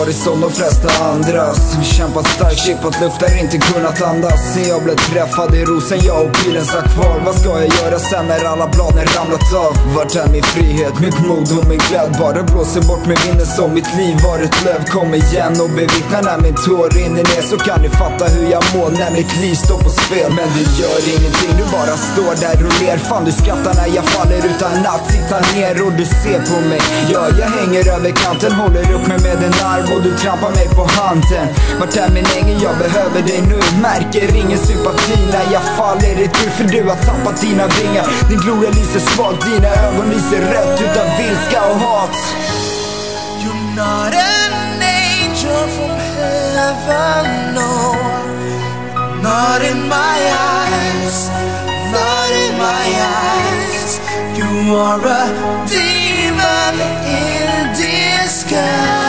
varit som de flesta andras. Kämpat starkt, chippat luft där inte kunnat andas. Sen jag blev träffad i rosen, jag och pilen satt kvar. Vad ska jag göra sen när alla bladen ramlat av? Vart är min frihet, mitt mod och min glädje? Bara blåser bort med minnen som mitt liv var ett löv. Kom igen och bevittna när min tår rinner ner, så kan ni fatta hur jag mår när mitt liv står på spel. Men det gör ingenting, du bara står där och ler. Fan, du skrattar när jag faller utan att sitta ner och du ser på mig. Ja, jag hänger över kanten, håller upp mig med en arm och du trampar mig på handen. Vart är min ängel, jag behöver dig nu. Märker ingen sympati när jag faller i tur, för du har tappat dina vingar. Din gloria lyser svagt, dina ögon lyser rött utav vilska och hat. You're not an angel from heaven, no. Not in my eyes, not in my eyes. You are a demon in disguise.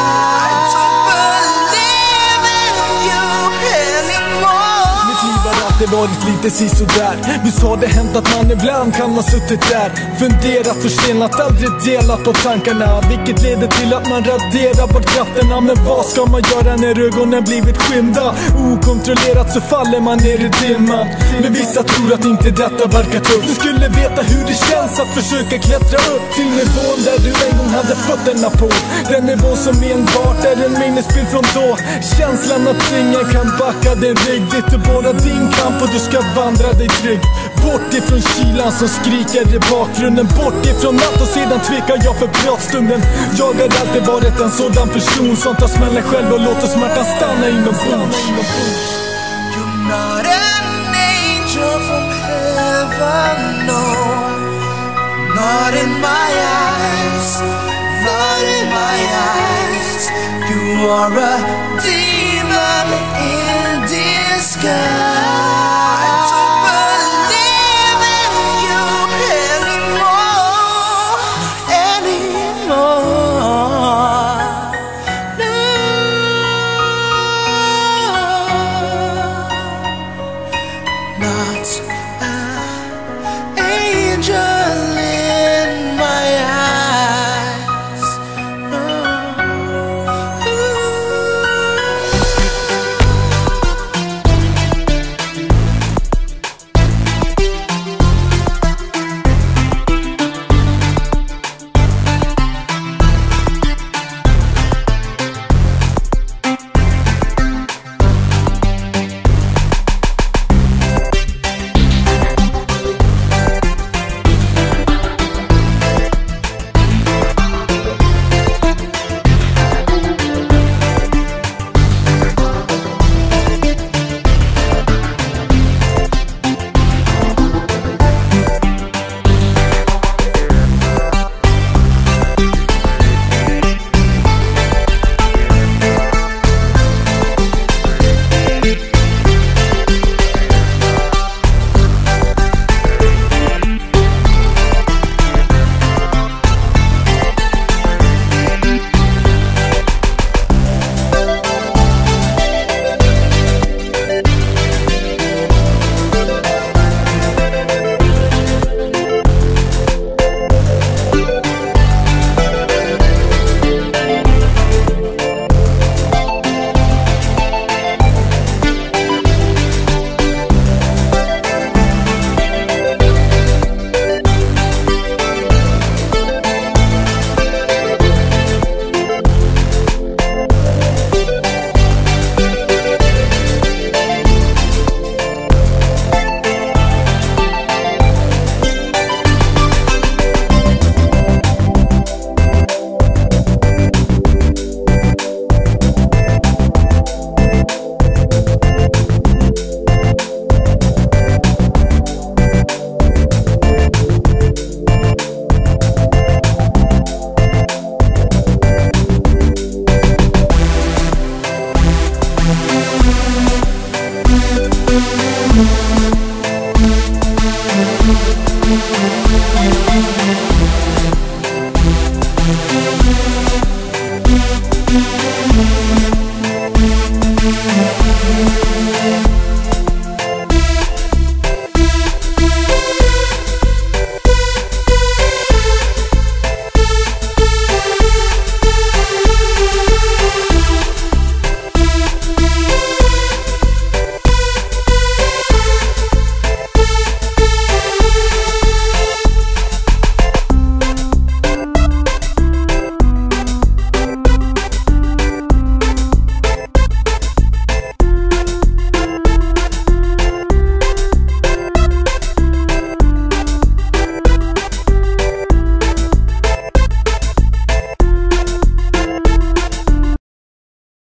Det varit lite sisådär. Visst har det hänt att man ibland kan ha suttit där, funderat och stelnat, aldrig delat på tankarna, vilket leder till att man raderar bort krafterna. Men vad ska man göra när ögonen blivit skymda? Okontrollerat så faller man ner i dimman. Men vissa tror att inte detta verkar tufft. Du skulle veta hur det känns att försöka klättra upp till nivån där du en gång hade fötterna på. Den nivå som enbart är en minnesbild från då. Känslan att ingen kan backa din rygg. Det är bara din kamp och du ska vandra dig trygg. Bort ifrån kylan som skriker i bakgrunden. Bort ifrån natt och sedan tvekar jag för pratstunden. Jag har alltid varit en sådan person som tar smällen själv och låter smärtan stanna inombords. You're not an angel from heaven, no. Not in my eyes, not in my eyes. You are a demon in disguise.